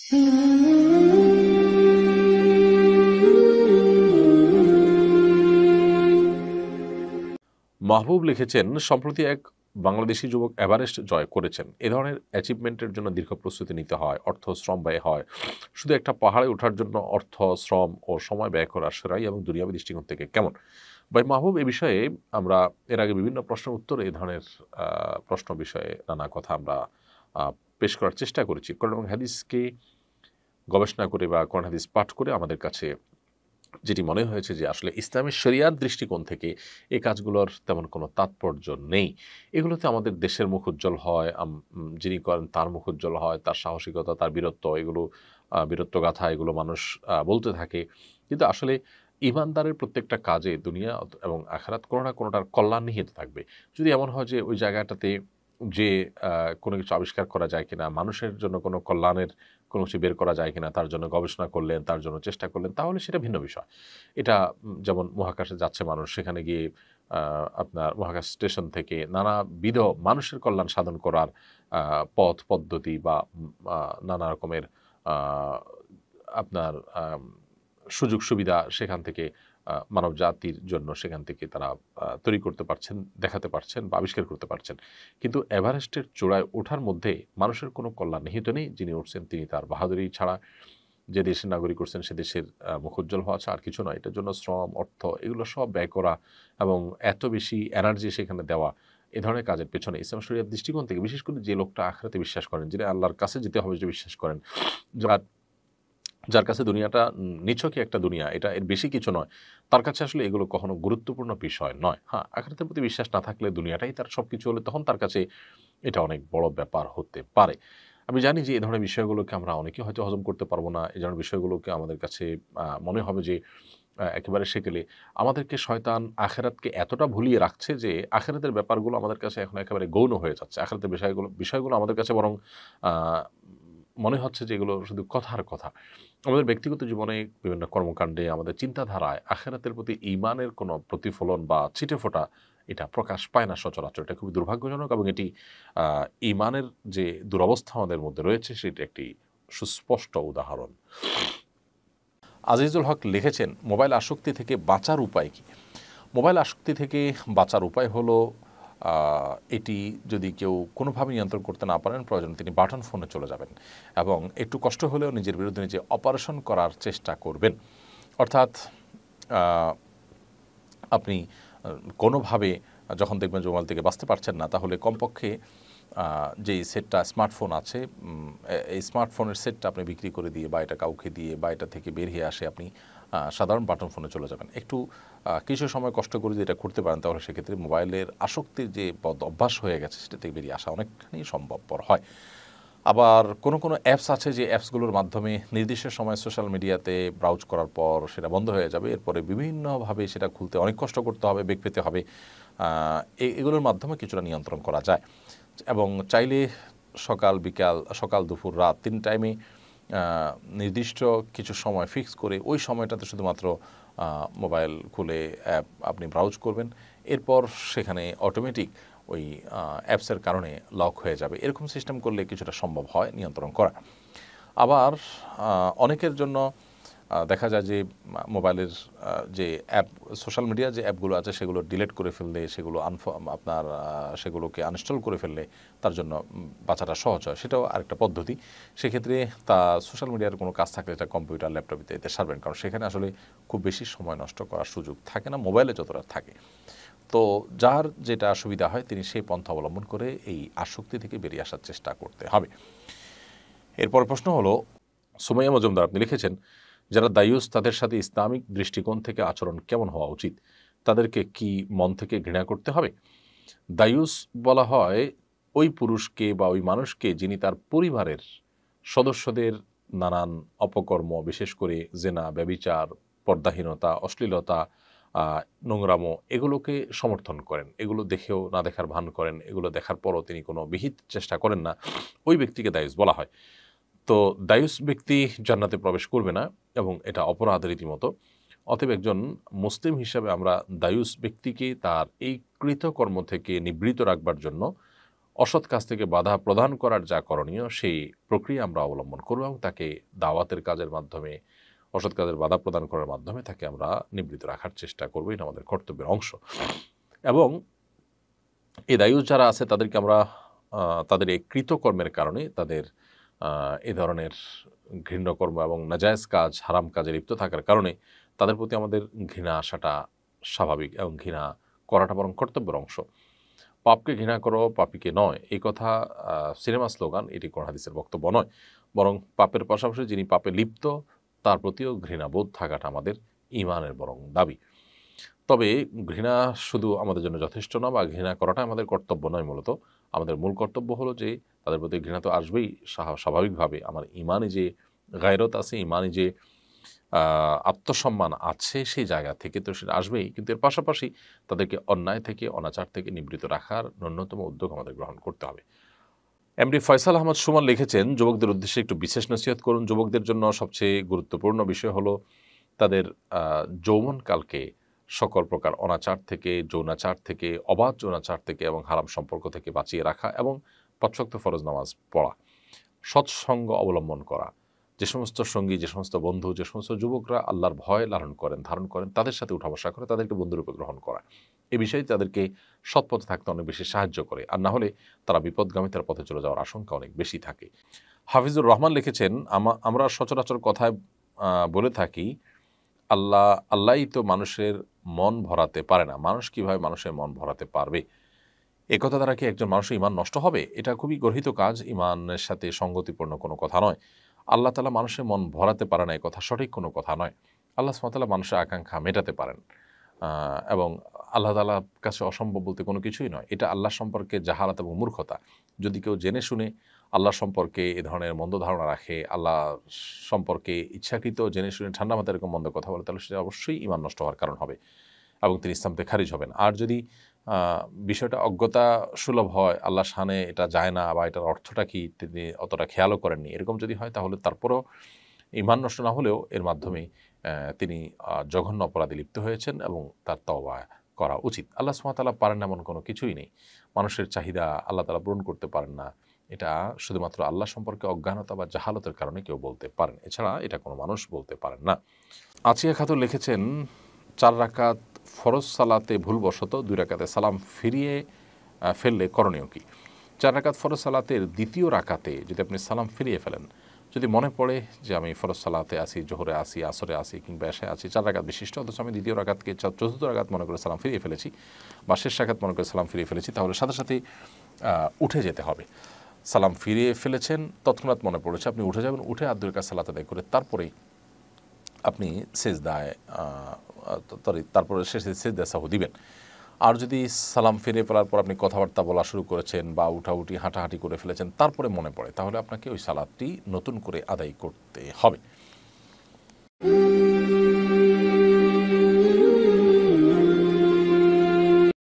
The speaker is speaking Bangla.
মাহবুব লিখেছেন, সম্প্রতি এক বাংলাদেশি যুবক এভারেস্ট জয় করেছেন। এ ধরনের অ্যাচিভমেন্টের জন্য দীর্ঘ প্রস্তুতি নিতে হয়, অর্থ শ্রম ব্যয় হয়। শুধু একটা পাহাড়ে ওঠার জন্য অর্থ, শ্রম ও সময় ব্যয় করা সেরাই এবং দুনিয়াবী দৃষ্টিকোণ থেকে কেমন? ভাই মাহবুব, এ বিষয়ে আমরা এর আগে বিভিন্ন প্রশ্নের উত্তরে এই ধরনের প্রশ্ন বিষয়ে নানা কথা আমরা পেশ করার চেষ্টা করেছি। কোরআন এবং হাদিসকে গবেষণা করে বা কোরআন হাদিস পাঠ করে আমাদের কাছে যেটি মনে হয়েছে যে আসলে ইসলামের শরিয়ার দৃষ্টিকোণ থেকে এই কাজগুলোর তেমন কোনো তাৎপর্য নেই। এগুলোতে আমাদের দেশের মুখ উজ্জ্বল হয়, যিনি করেন তার মুখ উজ্জ্বল হয়, তার সাহসিকতা, তার বীরত্ব, এগুলো বীরত্বগাথা এগুলো মানুষ বলতে থাকে। কিন্তু আসলে ঈমানদারের প্রত্যেকটা কাজে দুনিয়া এবং আখিরাত কোনো না কোনোটার কল্যাণ নিহিত থাকবে। যদি এমন হয় যে ওই জায়গাটাতে যে কোনো কিছু আবিষ্কার করা যায় কিনা, মানুষের জন্য কোনো কল্যাণের কোনো কিছু বের করা যায় কিনা, তার জন্য গবেষণা করলেন, তার জন্য চেষ্টা করলেন, তাহলে সেটা ভিন্ন বিষয়। এটা যেমন মহাকাশে যাচ্ছে মানুষ, সেখানে গিয়ে আপনার মহাকাশ স্টেশন থেকে নানাবিধ মানুষের কল্যাণ সাধন করার পথ পদ্ধতি বা নানা রকমের আ আপনার সুযোগ সুবিধা সেখান থেকে মানব জাতির জন্য সেখান থেকে তারা তৈরি করতে পারছেন, দেখাতে পারছেন বা আবিষ্কার করতে পারছেন। কিন্তু এভারেস্টের চূড়ায় ওঠার মধ্যে মানুষের কোনো কল্যাণ নিহিত নেই। যিনি উঠছেন তিনি তার বাহাদুরি ছাড়া, যে দেশের নাগরিক করছেন সে দেশের মুখ উজ্জ্বল হওয়া ছাড়া আর কিছু নয়। এটার জন্য শ্রম, অর্থ এগুলো সব ব্যয় করা এবং এত বেশি এনার্জি সেখানে দেওয়া, এ ধরনের কাজের পেছনে ইসলাম শরিয়ার দৃষ্টিকোণ থেকে, বিশেষ করে যে লোকটা আখিরাতে বিশ্বাস করেন, যিনি আল্লাহর কাছে যেতে হবে যে বিশ্বাস করেন, যার যার কাছে দুনিয়াটা নিছকই একটা দুনিয়া, এটা এর বেশি কিছু নয়। তার কাছে আসলে এগুলো কখনো গুরুত্বপূর্ণ বিষয় নয়। হ্যাঁ, আখিরাতের প্রতি বিশ্বাস না থাকলে, দুনিয়াটাই তার সবকিছু হলে, তখন তার কাছে এটা অনেক বড় ব্যাপার হতে পারে। আমি জানি যে এই ধরনের বিষয়গুলোকে আমরা অনেকেই হয়তো হজম করতে পারবো না। এই ধরনের বিষয়গুলোকে আমাদের কাছে মনে হবে যে একেবারে সেকেলে আমাদেরকে শয়তান আখিরাতকে এতটা ভুলিয়ে রাখছে যে আখিরাতের ব্যাপারগুলো আমাদের কাছে এখন একেবারে গৌণ হয়ে যাচ্ছে। আখিরাতের বিষয়গুলো আমাদের কাছে বরং আ মনে হচ্ছে যে এগুলো শুধু কথার কথা। আমাদের ব্যক্তিগত জীবনে বিভিন্ন কর্মকাণ্ডে, আমাদের চিন্তাধারায় আখিরাতের প্রতি ঈমানের কোনো প্রতিফলন বা ছিটেফোঁটা এটা প্রকাশ পায় না সচরাচর। এটা খুবই দুর্ভাগ্যজনক এবং এটি ঈমানের যে দুরবস্থা আমাদের মধ্যে রয়েছে সেটি একটি সুস্পষ্ট উদাহরণ। আজিজুল হক লিখেছেন, মোবাইল আসক্তি থেকে বাঁচার উপায় কী? মোবাইল আসক্তি থেকে বাঁচার উপায় হলো এটি যদি কেউ কোনোভাবে নিয়ন্ত্রণ করতে না পারেন, প্রয়োজনে তিনি বাটন ফোনে চলে যাবেন এবং একটু কষ্ট হলেও নিজের বিরুদ্ধে নিজে অপারেশন করার চেষ্টা করবেন। অর্থাৎ আপনি কোনোভাবে যখন দেখবেন যে মোবাইল থেকে বাঁচতে পারছেন না, তাহলে কমপক্ষে যেই সেটটা স্মার্টফোন আছে, এই স্মার্টফোনের সেটটা আপনি বিক্রি করে দিয়ে বা এটা কাউকে দিয়ে বা এটা থেকে বের হয়ে আসে আপনি সাধারণ বাটন ফোনে চলে যাবেন। একটু কিছু সময় কষ্ট করে যদি এটা করতে পারেন, তাহলে সেক্ষেত্রে মোবাইলের আসক্তির যে বদ অভ্যাস হয়ে গেছে সেটা থেকে বেরিয়ে আসা অনেকখানি সম্ভবপর হয়। আবার কোনো অ্যাপস আছে যে অ্যাপসগুলোর মাধ্যমে নির্দিষ্ট সময় সোশ্যাল মিডিয়াতে ব্রাউজ করার পর সেটা বন্ধ হয়ে যাবে। এরপরে বিভিন্নভাবে সেটা খুলতে অনেক কষ্ট করতে হবে, বেগ পেতে হবে। এগুলোর মাধ্যমে কিছুটা নিয়ন্ত্রণ করা যায় এবং চাইলে সকাল, বিকাল, সকাল, দুপুর, রাত ৩ টাইমে নির্দিষ্ট কিছু সময় ফিক্স করে ওই সময়টাতে শুধুমাত্র মোবাইল খুলে অ্যাপ আপনি ব্রাউজ করবেন। এরপর সেখানে অটোমেটিক ওই অ্যাপসের কারণে লক হয়ে যাবে। এরকম সিস্টেম করলে কিছুটা সম্ভব হয় নিয়ন্ত্রণ করা। আবার অনেকের জন্য দেখা যায় যে মোবাইলের যে অ্যাপ, সোশ্যাল মিডিয়া যে অ্যাপগুলো আছে সেগুলো ডিলিট করে ফেললে, সেগুলো সেগুলোকে আনইনস্টল করে ফেললে তার জন্য বাঁচাটা সহজ হয়। সেটাও আরেকটা পদ্ধতি। সেক্ষেত্রে সোশ্যাল মিডিয়ার কোনো কাজ থাকলে এটা কম্পিউটার, ল্যাপটপ ইত্যাদিতে সারবেন, কারণ সেখানে আসলে খুব বেশি সময় নষ্ট করার সুযোগ থাকে না, মোবাইলে যতটা থাকে। তো যার যেটা সুবিধা হয় তিনি সেই পন্থা অবলম্বন করে এই আসক্তি থেকে বেরিয়ে আসার চেষ্টা করতে হবে। এরপর প্রশ্ন হলো, সুমাইয়া মজুমদার আপনি লিখেছেন, যারা দায়ুস তাদের সাথে ইসলামিক দৃষ্টিকোণ থেকে আচরণ কেমন হওয়া উচিত? তাদেরকে কি মন থেকে ঘৃণা করতে হবে? দায়ুস বলা হয় ওই পুরুষকে বা ওই মানুষকে যিনি তার পরিবারের সদস্যদের নানান অপকর্ম, বিশেষ করে জেনা, ব্যভিচার, পর্দাহীনতা, অশ্লীলতা, নোংরামো এগুলোকে সমর্থন করেন, এগুলো দেখেও না দেখার ভান করেন, এগুলো দেখার পরও তিনি কোনো বিহিত চেষ্টা করেন না, ওই ব্যক্তিকে দায়ুস বলা হয়। তো দায়ুস ব্যক্তি জান্নাতে প্রবেশ করবে না এবং এটা অপরাধ রীতিমতো। অতএব একজন মুসলিম হিসাবে আমরা দায়ুস ব্যক্তিকে তার এই কৃতকর্ম থেকে নিবৃত রাখবার জন্য অসৎ কাজ থেকে বাধা প্রদান করার যা করণীয় সেই প্রক্রিয়া আমরা অবলম্বন করব এবং তাকে দাওয়াতের কাজের মাধ্যমে, অসৎ কাজের বাধা প্রদান করার মাধ্যমে তাকে আমরা নিবৃত্ত রাখার চেষ্টা করব। এটা আমাদের কর্তব্যের অংশ। এবং এই দায়ুস যারা আছে তাদেরকে আমরা তাদের এই কৃতকর্মের কারণে, তাদের এ ধরনের ঘৃণ্যকর্ম এবং নাজায়েজ কাজ, হারাম কাজে লিপ্ত থাকার কারণে তাদের প্রতি আমাদের ঘৃণা আসাটা স্বাভাবিক এবং ঘৃণা করাটা বরং কর্তব্যের অংশ। পাপকে ঘৃণা করো, পাপীকে নয়, এই কথা সিনেমা স্লোগান, এটি কোন হাদিসের বক্তব্য নয়। বরং পাপের পাশাপাশি যিনি পাপে লিপ্ত তার প্রতিও ঘৃণাবোধ থাকাটা আমাদের ঈমানের বরং দাবি। তবে ঘৃণা শুধু আমাদের জন্য যথেষ্ট না, বা ঘৃণা করাটা আমাদের কর্তব্য নয়। মূলত আমাদের মূল কর্তব্য হলো যে তাদের প্রতি ঘৃণা তো আসবেই স্বাভাবিকভাবে। আমার ইমানে যে গায়রত আছে, ইমানে যে আত্মসম্মান আছে, সেই জায়গা থেকে তো সেটা আসবেই। কিন্তু এর পাশাপাশি তাদেরকে অন্যায় থেকে, অনাচার থেকে নিবৃত্ত রাখার ন্যূনতম উদ্যোগ আমাদের গ্রহণ করতে হবে। এমডি ফয়সাল আহমদ সুমন লিখেছেন, যুবকদের উদ্দেশ্যে একটু বিশেষ নসিহত করুন। যুবকদের জন্য সবচেয়ে গুরুত্বপূর্ণ বিষয় হলো তাদের যৌবনকালকে সকল প্রকার অনাচার থেকে, যৌনাচার থেকে, অবাধ যৌনাচার থেকে এবং হারাম সম্পর্ক থেকে বাঁচিয়ে রাখা এবং ৫ ওয়াক্ত ফরজ নামাজ পড়া, সৎসঙ্গ অবলম্বন করা। যে সমস্ত সঙ্গী, যে সমস্ত বন্ধু, যে সমস্ত যুবকরা আল্লাহর ভয় লালন করেন, ধারণ করেন, তাদের সাথে উঠা বসা করে তাদেরকে বন্ধুরূপে গ্রহণ করা, এ বিষয়ে তাদেরকে সৎ পথে থাকতে অনেক বেশি সাহায্য করে। আর না হলে তারা বিপদগামিতার পথে চলে যাওয়ার আশঙ্কা অনেক বেশি থাকে। হাফিজুর রহমান লিখেছেন, আমরা সচরাচর কথায় বলে থাকি আল্লাহই তো মানুষের মন ভরাতে পারে না, মানুষ কিভাবে মানুষের মন ভরাতে পারবে? এ কথা দ্বারা কি একজন মানুষের ঈমান নষ্ট হবে? এটা খুবই গর্হিত কাজ, ঈমানের সাথে সঙ্গতিপূর্ণ কোনো কথা নয়। আল্লাহ তাআলা মানুষের মন ভরাতে পারে না, এ কথা সঠিক কোনো কথা নয়। আল্লাহ সুবহানাহু ওয়া তাআলা মানুষের আকাঙ্ক্ষা মেটাতে পারেন, এবং আল্লাহ তাআলার কাছে অসম্ভব বলতে কোনো কিছুই নয়। এটা আল্লাহ সম্পর্কে জাহালাত এবং মূর্খতা। যদি কেউ জেনে শুনে আল্লাহ সম্পর্কে এ ধরনের মন্দ ধারণা রাখে, আল্লাহ সম্পর্কে ইচ্ছাকৃত জেনে শুনে ঠান্ডা মাথায় এরকম মন্দ কথা বলে, তাহলে সেটা অবশ্যই ঈমান নষ্ট হওয়ার কারণ হবে এবং তিনি ইসলাম থেকে খারিজ হবেন। আর যদি বিষয়টা অজ্ঞতা সুলভ হয়, আল্লাহর শানে এটা যায় না, বা এটার অর্থটা কি তিনি অতটা খেয়ালও করেননি, এরকম যদি হয়, তাহলে তারপরও ঈমান নষ্ট না হলেও এর মাধ্যমে তিনি জঘন্য অপরাধে লিপ্ত হয়েছেন এবং তার তওবা করা উচিত। আল্লাহ সুবহানাহু ওয়া তাআলা পারেন এমন কোনো কিছুই নেই। মানুষের চাহিদা আল্লাহ তাআলা পূরণ করতে পারেন না, এটা শুধুমাত্র আল্লাহ সম্পর্কে অজ্ঞানতা বা জাহালতের কারণে কেউ বলতে পারেন, এছাড়া এটা কোনো মানুষ বলতে পারেন না। আচিয়া খাতুন লিখেছেন, 4 রাকাত ফরজ সালাতে ভুলবশত 2 রাকাতে সালাম ফিরিয়ে ফেললে করণীয় কি? 4 রাকাত ফরজ সালাতের দ্বিতীয় রাকাতে যদি আপনি সালাম ফিরিয়ে ফেলেন, যদি মনে পড়ে যে আমি ফরজ সালাতে আসি, জোহরে আসি, আসরে আসি, কিংবা এশায় আছি, 4 রাকাত বিশিষ্ট, অথচ আমি দ্বিতীয় রাকাতকে চতুর্থ রাকাত মনে করে সালাম ফিরিয়ে ফেলেছি, বা শেষ রাকাত মনে করে সালাম ফিরিয়ে ফেলেছি, তাহলে সাথে সাথেই উঠে যেতে হবে। সালাম ফিরিয়ে ফেলেছেন, তৎক্ষণাৎ মনে পড়েছে, আপনি উঠে যাবেন, উঠে আর 2 রাকাত সালাত আদায় করে তারপরেই আপনি সেজদায় তারপরে শেষে সেজদায় সাহু দিবেন। আর যদি সালাম ফিরে ফেলার পর আপনি কথাবার্তা বলা শুরু করেছেন বা উঠাউঠি হাঁটাহাঁটি করে ফেলেছেন, তারপরে মনে পড়ে, তাহলে আপনাকে ওই সালাতটি নতুন করে আদায় করতে হবে।